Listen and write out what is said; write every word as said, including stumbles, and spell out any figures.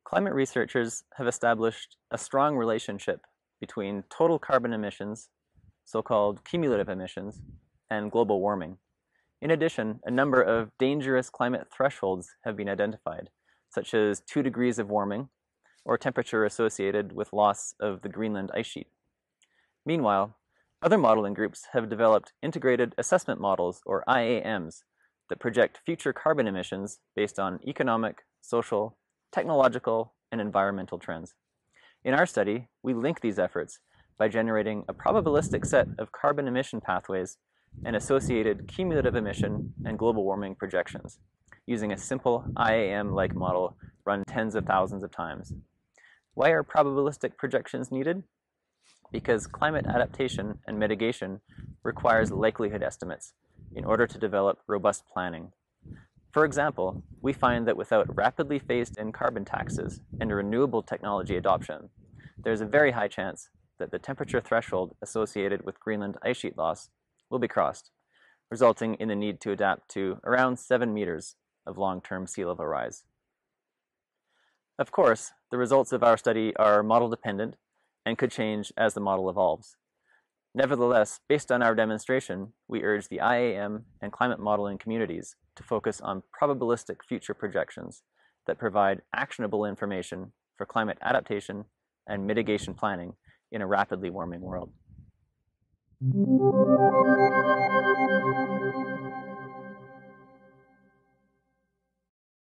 Climate researchers have established a strong relationship between total carbon emissions, so-called cumulative emissions, and global warming. In addition, a number of dangerous climate thresholds have been identified, such as two degrees of warming, or temperature associated with loss of the Greenland Ice Sheet. Meanwhile, other modeling groups have developed integrated assessment models, or I A Ms, that project future carbon emissions based on economic, social, technological, and environmental trends. In our study, we link these efforts by generating a probabilistic set of carbon emission pathways and associated cumulative emission and global warming projections, using a simple I A M-like model run tens of thousands of times. Why are probabilistic projections needed? Because climate adaptation and mitigation requires likelihood estimates in order to develop robust planning. For example, we find that without rapidly phased-in carbon taxes and renewable technology adoption, there's a very high chance that the temperature threshold associated with Greenland ice sheet loss will be crossed, resulting in the need to adapt to around seven meters of long-term sea level rise. Of course, the results of our study are model-dependent and could change as the model evolves. Nevertheless, based on our demonstration, we urge the I A M and climate modeling communities to focus on probabilistic future projections that provide actionable information for climate adaptation and mitigation planning in a rapidly warming world.